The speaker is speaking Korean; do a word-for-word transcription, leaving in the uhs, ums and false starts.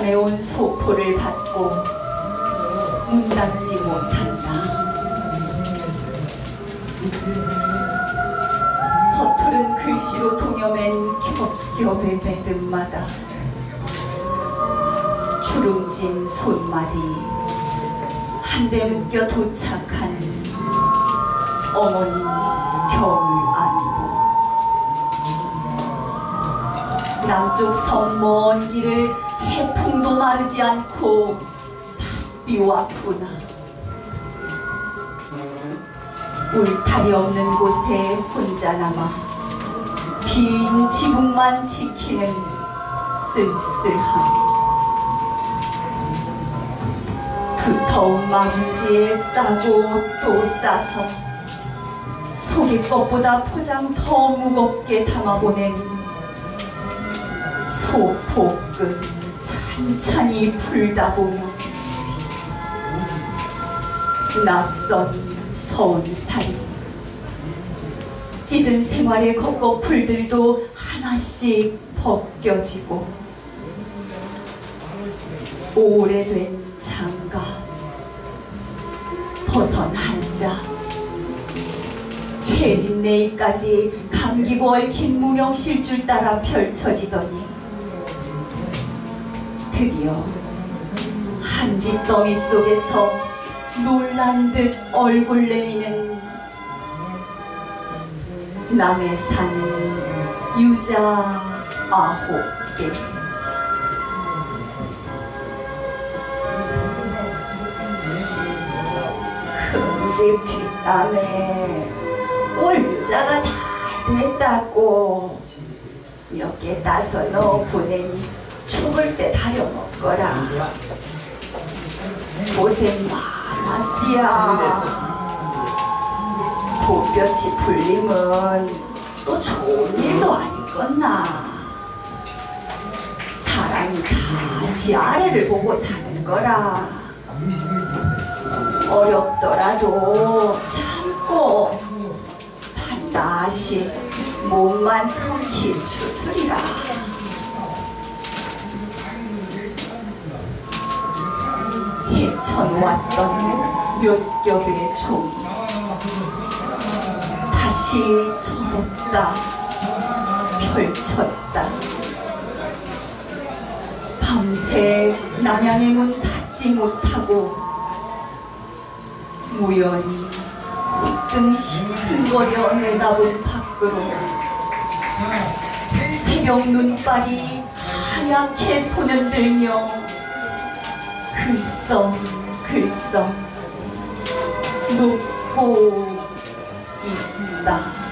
전해온 소포를 받고 문 닫지 못한다. 서투른 글씨로 동여맨 겹겹의 매듭마다 주름진 손마디 한데 묶여 도착한 어머님 겨울 안보. 남쪽 섬 먼 길을 해풍도 마르지 않고 바삐 왔구나. 울타리 없는 곳에 혼자 남아 빈 지붕만 지키는 쓸쓸함. 두터운 망지에 싸고 또 싸서 속의 것보다 포장 더 무겁게 담아보낸 소포끈 찬찬히 풀다 보며 낯선 서울살이 찌든 생활의 겉꺼풀들도 하나씩 벗겨지고 오래된 장갑 버선 한자 해진 내이까지 감기고 얽힌 무명실줄 따라 펼쳐지더니 드디어 한짓더미 속에서 놀란 듯 얼굴 내미는 남해 산 유자 아홉 개. 큰 집 뒷담에 올 유자가 잘 됐다고 몇 개 따서 넣어 보내니 죽을 때 다려 먹거라. 고생 많았지야. 복볕이 풀리면 또 좋은 일도 아니겠나. 사람이 다 지 아래를 보고 사는 거라. 어렵더라도 참고 반드시 몸만 성히 추스리라. 헤쳐왔던 몇 겹의 종이 다시 접었다 펼쳤다. 밤새 남양의 문 닫지 못하고 무연히 후끈 시큰거려 내다본 밖으로 새벽 눈발이 하얗게 소년들며 글썽 글썽 녹고 있다.